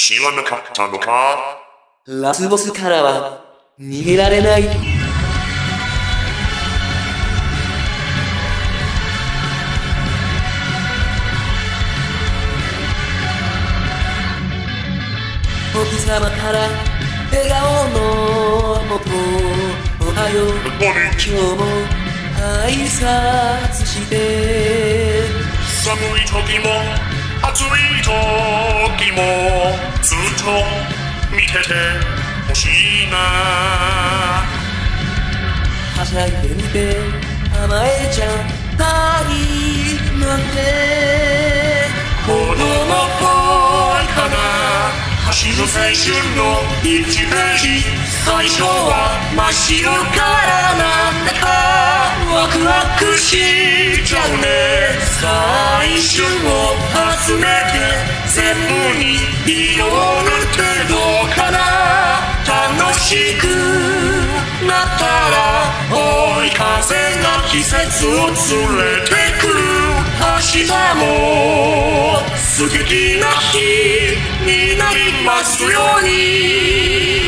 知らなかったのか？ ラスボスからは逃げられない。お日様から笑顔のもと、おはよう今日も挨拶して、 寒い時も暑い時もずっと見ててほしいな。 はしゃいでみて甘えちゃったりなんて、 子供っぽいかな。走る青春の1ページ、最初は真っ白からなんだかワクワクしちゃうね。最春を集めて全部に色を塗ってどうかな。楽しくなったら追い風が季節を連れてくる。明日も素敵な日になりますように。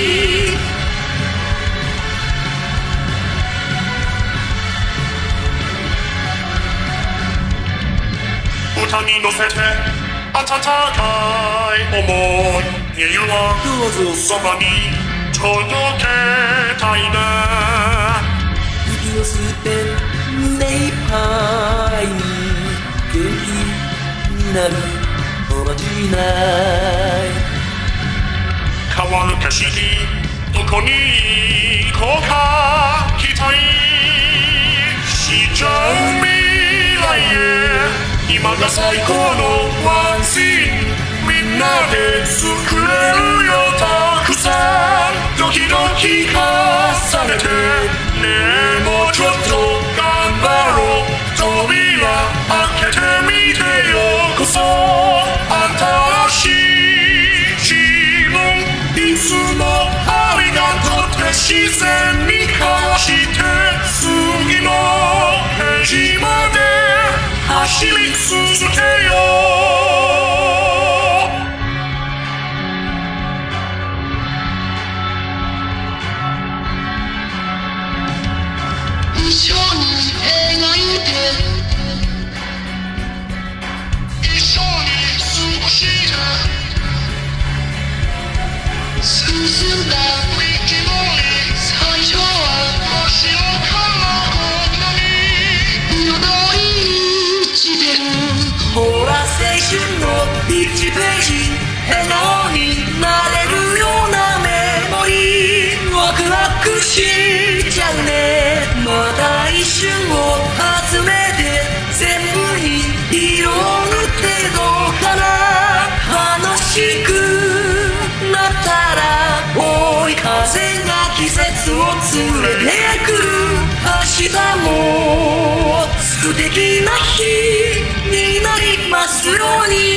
歌に乗せて温かい思い、家はどうぞそばに届けたいな。 息を吸って胸いっぱいに元気になるおまじない。 変わる景色どこに行こうか期待しちゃう未来へ。今が最高のワンシーン、みんなで作れるよたくさん。ドキドキ重ねてねえもうちょっと頑張ろう。扉開けてみてよこそ新しい自分。いつもありがとうって自然に交わして、次のページまで走り続けよう。 一緒に描いて一緒に過ごして進んだ道のり、最初は真っ白からこんなに彩りしてる。 ほら青春の1ページ、笑顔になれるようなメモリー。ワクワクしちゃうね。また一瞬を集めて全部に色を塗ってどうかな。楽しくなったら追い風が季節を連れてくる。明日も素敵な日になりますように。